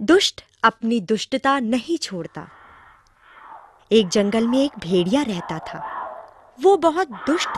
दुष्ट अपनी दुष्टता नहीं छोड़ता। एक जंगल में एक भेड़िया रहता था। वो बहुत दुष्ट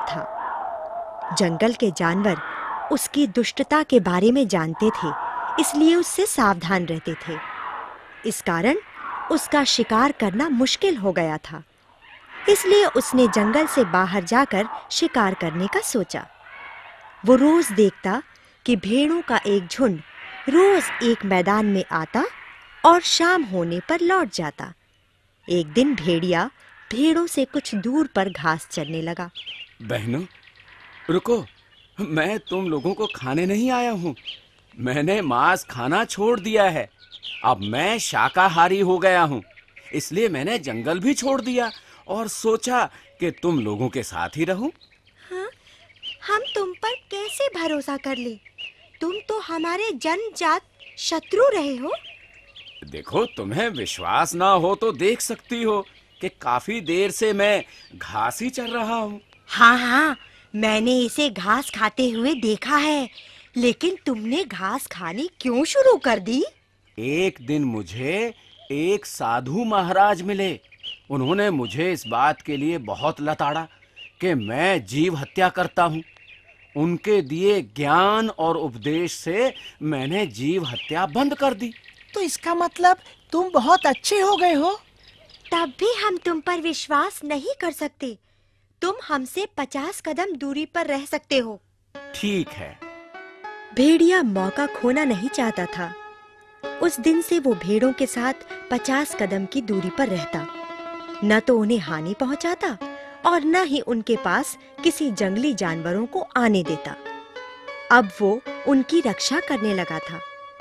था। जंगल के जानवर उसकी दुष्टता के बारे में जानते थे, इसलिए उससे सावधान रहते थे। इस कारण उसका शिकार करना मुश्किल हो गया था। इसलिए उसने जंगल से बाहर जाकर शिकार करने का सोचा। वो रोज देखता कि भेड़ों का एक झुंड रोज एक मैदान में आता और शाम होने पर लौट जाता। एक दिन भेड़िया भेड़ों से कुछ दूर पर घास चरने लगा। बहनों, रुको, मैं तुम लोगों को खाने नहीं आया हूँ। मैंने मांस खाना छोड़ दिया है। अब मैं शाकाहारी हो गया हूँ। इसलिए मैंने जंगल भी छोड़ दिया और सोचा कि तुम लोगों के साथ ही रहूं। हाँ, हम तुम पर कैसे भरोसा कर ले? तुम तो हमारे जन्मजात शत्रु रहे हो। देखो, तुम्हें विश्वास ना हो तो देख सकती हो कि काफी देर से मैं घास ही चर रहा हूँ। हाँ हाँ, मैंने इसे घास खाते हुए देखा है। लेकिन तुमने घास खानी क्यों शुरू कर दी? एक दिन मुझे एक साधु महाराज मिले। उन्होंने मुझे इस बात के लिए बहुत लताड़ा कि मैं जीव हत्या करता हूँ। उनके दिए ज्ञान और उपदेश से मैंने जीव हत्या बंद कर दी। तो इसका मतलब तुम बहुत अच्छे हो गए हो। तब भी हम तुम पर विश्वास नहीं कर सकते। तुम हमसे 50 कदम दूरी पर रह सकते हो। ठीक है। भेड़िया मौका खोना नहीं चाहता था। उस दिन से वो भेड़ों के साथ 50 कदम की दूरी पर रहता। न तो उन्हें हानि पहुंचाता और न ही उनके पास किसी जंगली जानवरों को आने देता। अब वो उनकी रक्षा करने लगा था।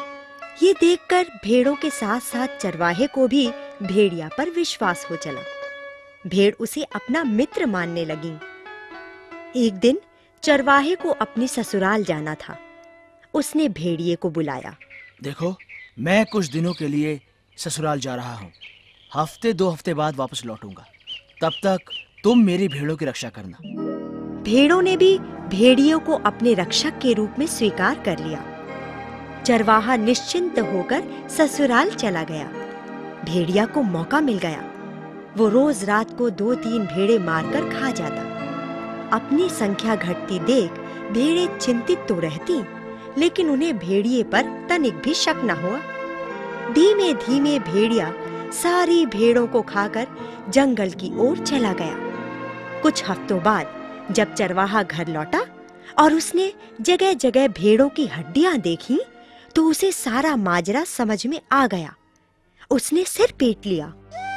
ये देखकर भेड़ों के साथ-साथ चरवाहे को भी भेड़िया पर विश्वास हो चला। भेड़ उसे अपना मित्र मानने लगी। एक दिन चरवाहे को अपनी ससुराल जाना था। उसने भेड़िए को बुलाया। देखो, मैं कुछ दिनों के लिए ससुराल जा रहा हूँ। हफ्ते 2 हफ्ते बाद वापस लौटूंगा। तब तक तुम मेरी भेड़ों की रक्षा करना। भेड़ों ने भी भेड़ियों को अपने रक्षक के रूप में स्वीकार कर लिया। चरवाहा निश्चिंत होकर ससुराल चला गया। भेड़िया को मौका मिल गया। वो रोज रात को 2-3 भेड़े मारकर खा जाता। अपनी संख्या घटती देख भेड़े चिंतित तो रहती, लेकिन उन्हें भेड़िए पर तनिक भी शक न हुआ। धीमे धीमे भेड़िया सारी भेड़ों को खाकर जंगल की ओर चला गया। कुछ हफ्तों बाद जब चरवाहा घर लौटा और उसने जगह जगह भेड़ों की हड्डियां देखी, तो उसे सारा माजरा समझ में आ गया। उसने सिर पीट लिया।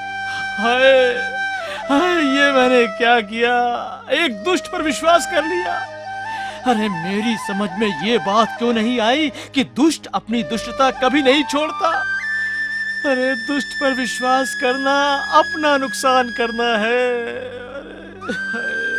हाय हाय, ये मैंने क्या किया? एक दुष्ट पर विश्वास कर लिया। अरे, मेरी समझ में ये बात क्यों नहीं आई कि दुष्ट अपनी दुष्टता कभी नहीं छोड़ता। अरे, दुष्ट पर विश्वास करना अपना नुकसान करना है। अरे,